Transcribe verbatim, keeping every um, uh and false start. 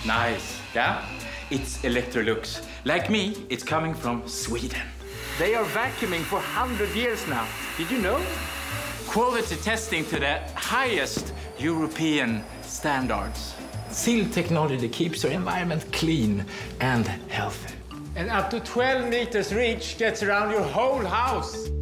Nice, yeah? It's Electrolux. Like me, it's coming from Sweden. They are vacuuming for one hundred years now. Did you know? Quality testing to the highest European standards. Seal technology keeps your environment clean and healthy. And up to twelve meters reach gets around your whole house.